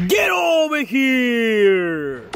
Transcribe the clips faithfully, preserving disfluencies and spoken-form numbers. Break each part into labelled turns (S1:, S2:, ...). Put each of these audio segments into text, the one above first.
S1: Get over here!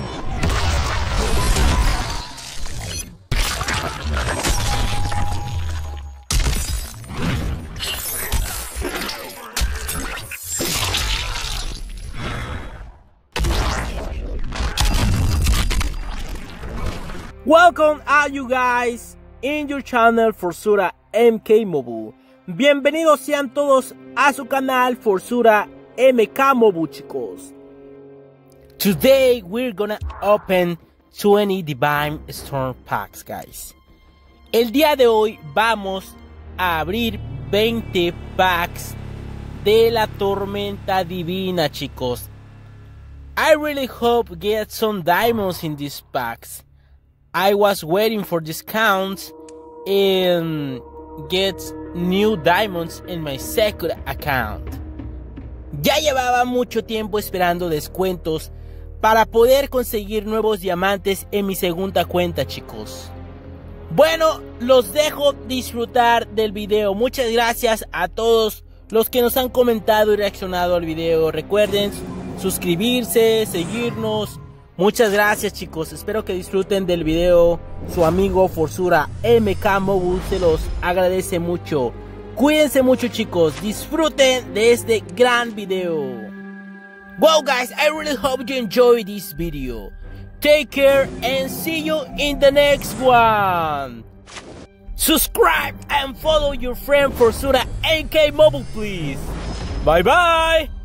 S1: Welcome all you guys in your channel Forsura M K Mobile. Bienvenidos sean todos a su canal Forsura M K Mobile, chicos. Today we're gonna open twenty Divine Storm Packs, guys. El día de hoy vamos a abrir veinte packs de la Tormenta Divina, chicos. I really hope get some diamonds in these packs. I was waiting for discounts and get new diamonds in my second account. Ya llevaba mucho tiempo esperando descuentos para poder conseguir nuevos diamantes en mi segunda cuenta, chicos. Bueno, los dejo disfrutar del video. Muchas gracias a todos los que nos han comentado y reaccionado al video. Recuerden suscribirse, seguirnos. Muchas gracias, chicos, espero que disfruten del video. Su amigo Forsura M K Mobile se los agradece mucho. Cuídense mucho, chicos, disfruten de este gran video. Well guys, I really hope you enjoyed this video. Take care and see you in the next one. Subscribe and follow your friend Forsura M K Mobile, please. Bye bye.